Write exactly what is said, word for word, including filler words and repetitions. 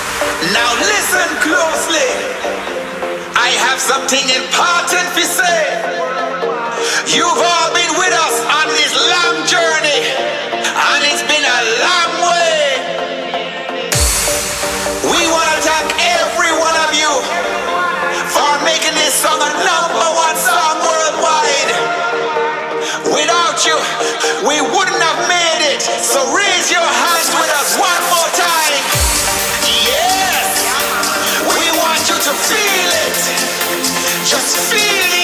Now listen closely. I have something important to say. You've all been with us on this long journey, and it's been a long way. We want to thank every one of you for making this song a number one song worldwide. Without you, we wouldn't have made it. So raise your hands with us one more time. Yes, we want you to feel it. Just feel it.